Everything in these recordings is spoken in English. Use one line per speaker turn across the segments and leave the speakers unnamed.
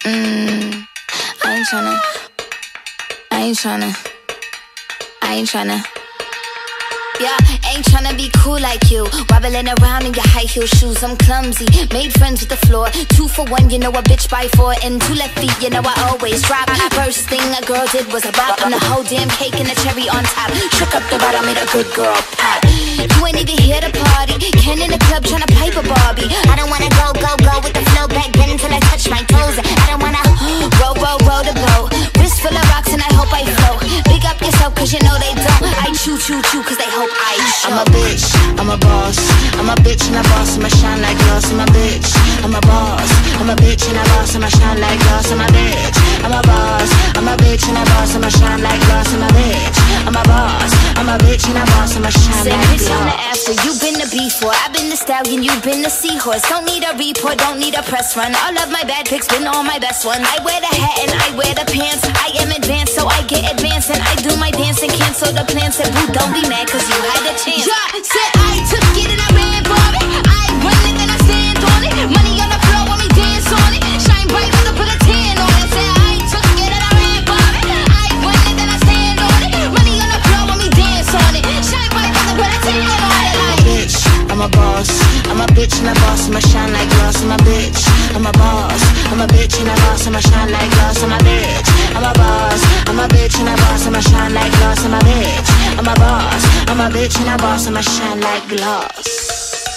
I ain't tryna. Yeah, ain't tryna be cool like you, wobbling around in your high heel shoes. I'm clumsy, made friends with the floor. 2 for 1, you know a bitch by 4. And 2 left feet, you know I always drop. First thing a girl did was a bop. I'm the whole damn cake and the cherry on top. Shook up the bottom, made a good girl pop. You ain't even here to party, Ken in the club tryna pipe a Barbie. I don't wanna go with the flow back then until I touch my toes. I don't wanna roll the boat. Wrist full of rocks and I hope I float. Big up yourself cause you know they don't. I chew cause they hope I show.
I'm a bitch, I'm a boss. I'm a bitch and a boss, I'ma shine like glass. I'm a bitch, I'm a boss. I'm a bitch and a boss, I'ma shine like glass. I'm a bitch, I'm a boss. I'm a bitch and a boss, I'ma shine like glass. I'm a bitch, I'm a boss. I'm a bitch and a boss, I'ma shine like glass.
Bitch, I'm the after, you been the before. I've been the stallion, you been the seahorse. Don't need a report, don't need a press run. All of my bad pics been all my best one. I wear the hat and I wear the pants. I am advanced, so I get advanced. And I do my dance and cancel the plans. Said boo, don't be mad cause you had a chance. Yeah, said I took it and I ran for it. I run it and I stand on it. Money on the floor when we dance on it. Shine bright when I put a tan on it. Said I took it and I ran for it. I run it and I stand on it. Money on the floor when we dance on it. Shine bright when I put a tan on it.
I'm a bitch, I'm a boss. I'm a bitch and a boss, I'ma shine like glass. I'm a bitch, I'm a boss. I'm a bitch and a boss, I'ma shine like glass. I'm a bitch, I'm a boss. I'm a bitch and a boss, I'ma shine like glass. I'm a bitch, I'm a boss. I'm a bitch and a boss, I'ma shine like glass.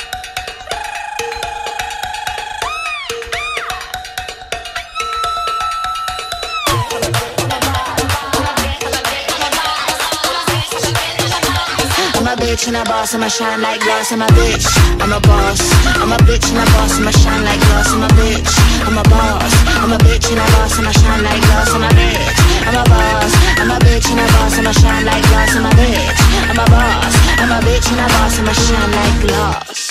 I'm a bitch and a boss, I'ma shine like glass. I'm a bitch, I'm a boss. I'm a bitch and a boss, I'ma shine like glass. I'm a bitch, I'm a boss. I'm a bitch and a boss, I'ma shine like glass. I'm a bitch, I'm a boss. I'm a bitch and a boss, I'ma shine like glass. I'm a bitch, I'm a boss. I'm a bitch and a boss, I'ma shine like glass.